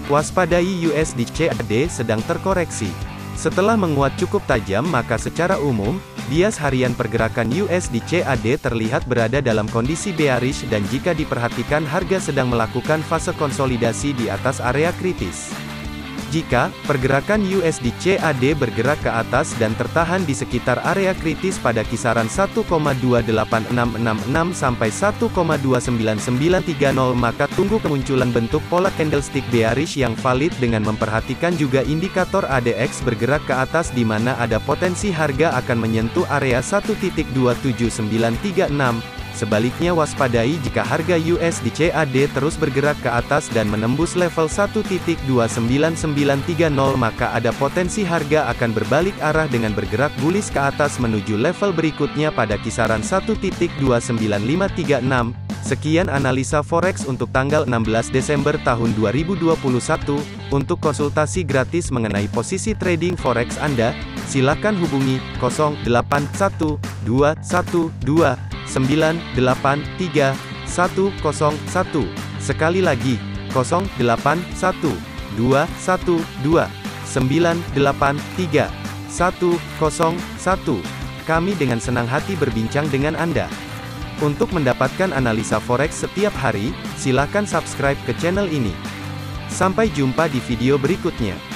Waspadai USD CAD sedang terkoreksi. Setelah menguat cukup tajam maka secara umum, bias harian pergerakan USD CAD terlihat berada dalam kondisi bearish dan jika diperhatikan harga sedang melakukan fase konsolidasi di atas area kritis. Jika pergerakan USD CAD bergerak ke atas dan tertahan di sekitar area kritis pada kisaran 1,28666 sampai 1,29930 maka tunggu kemunculan bentuk pola candlestick bearish yang valid dengan memperhatikan juga indikator ADX bergerak ke atas di mana ada potensi harga akan menyentuh area 1.27936. Sebaliknya waspadai jika harga USD CAD terus bergerak ke atas dan menembus level 1.29930 maka ada potensi harga akan berbalik arah dengan bergerak bullish ke atas menuju level berikutnya pada kisaran 1.29536. Sekian analisa forex untuk tanggal 16 Desember tahun 2021. Untuk konsultasi gratis mengenai posisi trading forex Anda, silakan hubungi 081212 983 101. Sekali lagi, 081212 983 101. Kami dengan senang hati berbincang dengan Anda. Untuk mendapatkan analisa forex setiap hari, silakan subscribe ke channel ini. Sampai jumpa di video berikutnya.